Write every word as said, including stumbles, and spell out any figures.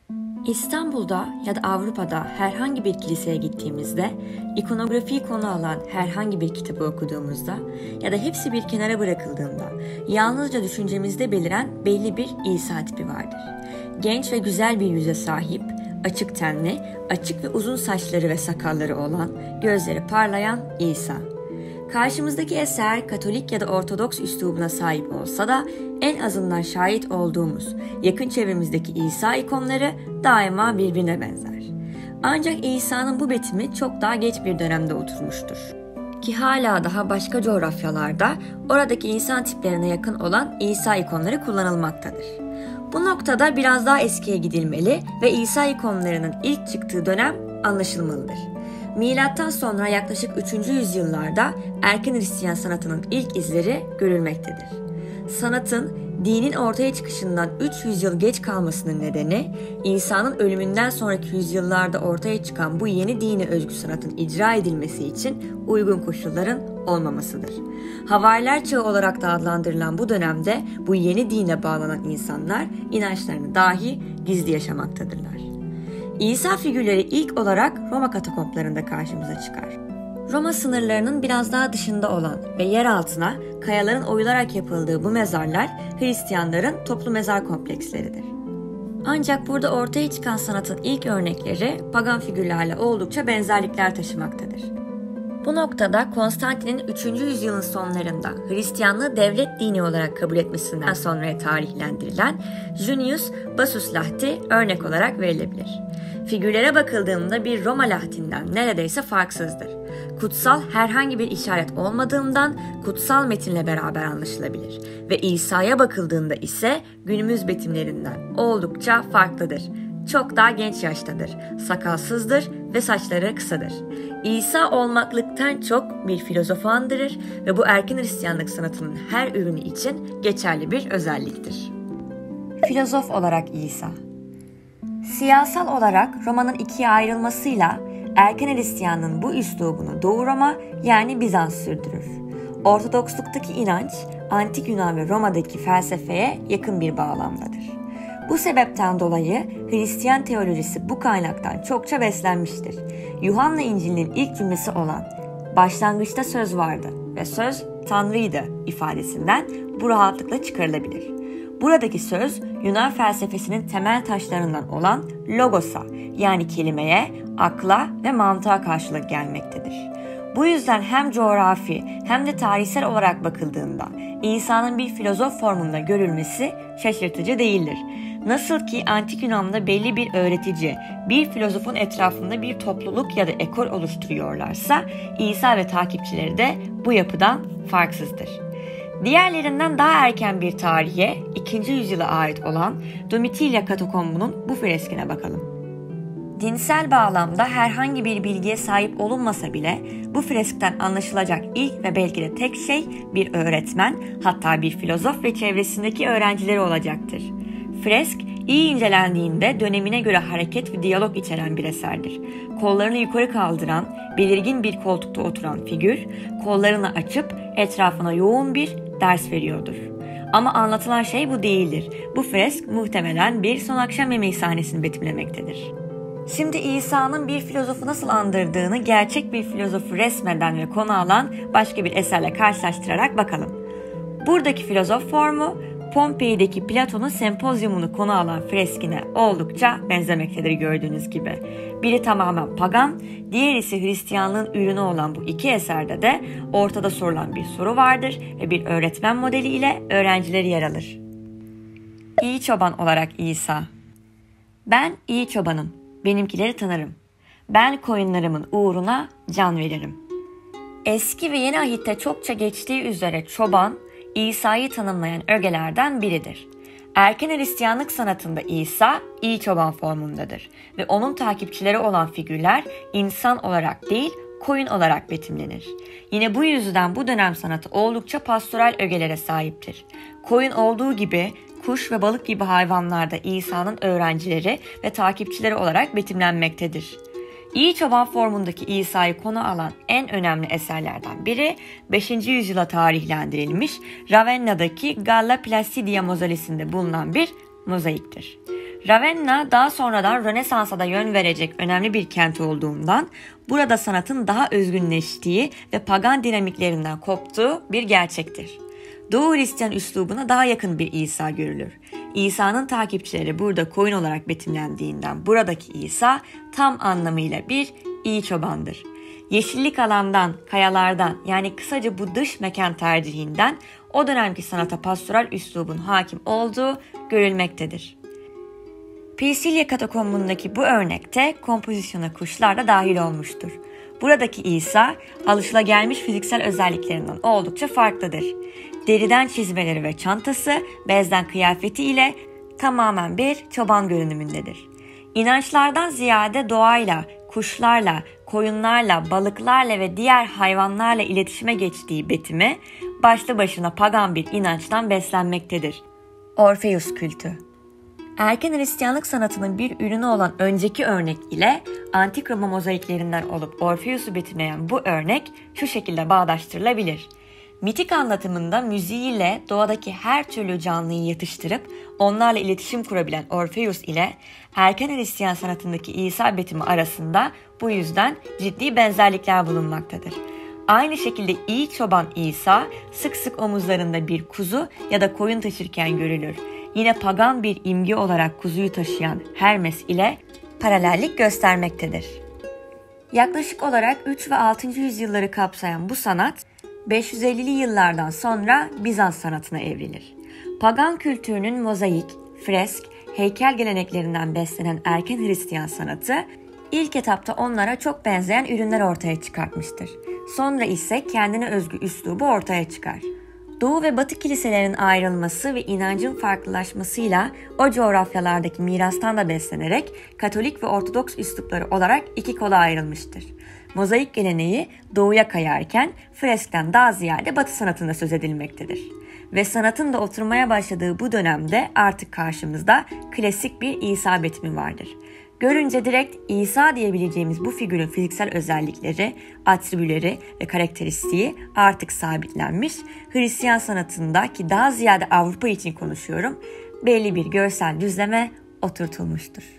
İstanbul'da ya da Avrupa'da herhangi bir kiliseye gittiğimizde, ikonografiyi konu alan herhangi bir kitabı okuduğumuzda ya da hepsi bir kenara bırakıldığında yalnızca düşüncemizde beliren belli bir İsa tipi vardır. Genç ve güzel bir yüze sahip, açık tenli, açık ve uzun saçları ve sakalları olan, gözleri parlayan İsa. Karşımızdaki eser Katolik ya da Ortodoks üslubuna sahip olsa da en azından şahit olduğumuz yakın çevremizdeki İsa ikonları daima birbirine benzer. Ancak İsa'nın bu betimi çok daha geç bir dönemde oturmuştur. Ki hala daha başka coğrafyalarda oradaki insan tiplerine yakın olan İsa ikonları kullanılmaktadır. Bu noktada biraz daha eskiye gidilmeli ve İsa ikonlarının ilk çıktığı dönem anlaşılmalıdır. Milattan sonra yaklaşık üçüncü yüzyıllarda erken Hristiyan sanatının ilk izleri görülmektedir. Sanatın dinin ortaya çıkışından üç yüz yıl geç kalmasının nedeni, İsa'nın ölümünden sonraki yüzyıllarda ortaya çıkan bu yeni dine özgü sanatın icra edilmesi için uygun koşulların olmamasıdır. Havariler çağı olarak da adlandırılan bu dönemde bu yeni dine bağlanan insanlar inançlarını dahi gizli yaşamaktadırlar. İsa figürleri ilk olarak Roma katakomplarında karşımıza çıkar. Roma sınırlarının biraz daha dışında olan ve yer altına kayaların oyularak yapıldığı bu mezarlar Hristiyanların toplu mezar kompleksleridir. Ancak burada ortaya çıkan sanatın ilk örnekleri pagan figürlerle oldukça benzerlikler taşımaktadır. Bu noktada Konstantin'in üçüncü yüzyılın sonlarında Hristiyanlığı devlet dini olarak kabul etmesinden sonra tarihlendirilen Junius Bassus lahti örnek olarak verilebilir. Figürlere bakıldığında bir Roma lahtinden neredeyse farksızdır. Kutsal herhangi bir işaret olmadığından kutsal metinle beraber anlaşılabilir ve İsa'ya bakıldığında ise günümüz betimlerinden oldukça farklıdır. Çok daha genç yaştadır, sakalsızdır ve saçları kısadır. İsa olmaklıktan çok bir filozofu andırır ve bu erken Hristiyanlık sanatının her ürünü için geçerli bir özelliktir. Filozof olarak İsa. Siyasal olarak Roma'nın ikiye ayrılmasıyla erken Hristiyanlığın bu üslubunu Doğu Roma yani Bizans sürdürür. Ortodoksluktaki inanç, Antik Yunan ve Roma'daki felsefeye yakın bir bağlamdadır. Bu sebepten dolayı Hristiyan teolojisi bu kaynaktan çokça beslenmiştir. Yuhanna İncil'inin ilk cümlesi olan "Başlangıçta söz vardı ve söz Tanrı'ydı" ifadesinden bu rahatlıkla çıkarılabilir. Buradaki söz Yunan felsefesinin temel taşlarından olan logos'a yani kelimeye, akla ve mantığa karşılık gelmektedir. Bu yüzden hem coğrafi hem de tarihsel olarak bakıldığında İsa'nın bir filozof formunda görülmesi şaşırtıcı değildir. Nasıl ki Antik Yunan'da belli bir öğretici, bir filozofun etrafında bir topluluk ya da ekol oluşturuyorlarsa İsa ve takipçileri de bu yapıdan farksızdır. Diğerlerinden daha erken bir tarihe, ikinci yüzyıla ait olan Domitilya katakombunun bu freskine bakalım. Dinsel bağlamda herhangi bir bilgiye sahip olunmasa bile bu freskten anlaşılacak ilk ve belki de tek şey bir öğretmen, hatta bir filozof ve çevresindeki öğrencileri olacaktır. Fresk, iyi incelendiğinde dönemine göre hareket ve diyalog içeren bir eserdir. Kollarını yukarı kaldıran, belirgin bir koltukta oturan figür, kollarını açıp etrafına yoğun bir ders veriyordur. Ama anlatılan şey bu değildir. Bu fresk muhtemelen bir son akşam yemeği sahnesini betimlemektedir. Şimdi İsa'nın bir filozofu nasıl andırdığını gerçek bir filozofu resmeden ve konu alan başka bir eserle karşılaştırarak bakalım. Buradaki filozof formu, Pompei'deki Platon'un sempozyumunu konu alan freskine oldukça benzemektedir gördüğünüz gibi. Biri tamamen pagan, diğeri ise Hristiyanlığın ürünü olan bu iki eserde de ortada sorulan bir soru vardır ve bir öğretmen modeli ile öğrencileri yer alır. İyi çoban olarak İsa. Ben iyi çobanım, benimkileri tanırım. Ben koyunlarımın uğruna can veririm. Eski ve yeni ahitte çokça geçtiği üzere çoban, İsa'yı tanımlayan ögelerden biridir. Erken Hristiyanlık sanatında İsa iyi çoban formundadır ve onun takipçileri olan figürler insan olarak değil, koyun olarak betimlenir. Yine bu yüzden bu dönem sanatı oldukça pastoral ögelere sahiptir. Koyun olduğu gibi kuş ve balık gibi hayvanlarda İsa'nın öğrencileri ve takipçileri olarak betimlenmektedir. İyi çoban formundaki İsa'yı konu alan en önemli eserlerden biri beşinci yüzyıla tarihlendirilmiş Ravenna'daki Galla Placidia mozolesinde bulunan bir mozaiktir. Ravenna daha sonradan Rönesans'a da yön verecek önemli bir kent olduğundan burada sanatın daha özgünleştiği ve pagan dinamiklerinden koptuğu bir gerçektir. Doğu Hristiyan üslubuna daha yakın bir İsa görülür. İsa'nın takipçileri burada koyun olarak betimlendiğinden buradaki İsa tam anlamıyla bir iyi çobandır. Yeşillik alandan, kayalardan yani kısaca bu dış mekan tercihinden o dönemki sanata pastoral üslubun hakim olduğu görülmektedir. Pisilya katakombundaki bu örnekte kompozisyona kuşlar da dahil olmuştur. Buradaki İsa alışılagelmiş fiziksel özelliklerinden oldukça farklıdır. Deriden çizmeleri ve çantası, bezden kıyafeti ile tamamen bir çoban görünümündedir. İnançlardan ziyade doğayla, kuşlarla, koyunlarla, balıklarla ve diğer hayvanlarla iletişime geçtiği betimi başlı başına pagan bir inançtan beslenmektedir. Orpheus kültü. Erken Hristiyanlık sanatının bir ürünü olan önceki örnek ile Antik Roma mozaiklerinden olup Orpheus'u betimleyen bu örnek şu şekilde bağdaştırılabilir. Mitik anlatımında müziğiyle doğadaki her türlü canlıyı yatıştırıp onlarla iletişim kurabilen Orpheus ile erken Hristiyan sanatındaki İsa betimi arasında bu yüzden ciddi benzerlikler bulunmaktadır. Aynı şekilde iyi çoban İsa sık sık omuzlarında bir kuzu ya da koyun taşırken görülür. Yine pagan bir imge olarak kuzuyu taşıyan Hermes ile paralellik göstermektedir. Yaklaşık olarak üç ve altıncı yüzyılları kapsayan bu sanat beş yüz ellili yıllardan sonra Bizans sanatına evrilir. Pagan kültürünün mozaik, fresk, heykel geleneklerinden beslenen erken Hristiyan sanatı ilk etapta onlara çok benzeyen ürünler ortaya çıkartmıştır. Sonra ise kendine özgü üslubu ortaya çıkar. Doğu ve Batı kiliselerinin ayrılması ve inancın farklılaşmasıyla o coğrafyalardaki mirastan da beslenerek Katolik ve Ortodoks üslupları olarak iki kola ayrılmıştır. Mozaik geleneği doğuya kayarken freskten daha ziyade Batı sanatında söz edilmektedir. Ve sanatın da oturmaya başladığı bu dönemde artık karşımızda klasik bir İsa betimi vardır. Görünce direkt İsa diyebileceğimiz bu figürün fiziksel özellikleri, atribüleri ve karakteristiği artık sabitlenmiş, Hristiyan sanatında ki daha ziyade Avrupa için konuşuyorum, belli bir görsel düzleme oturtulmuştur.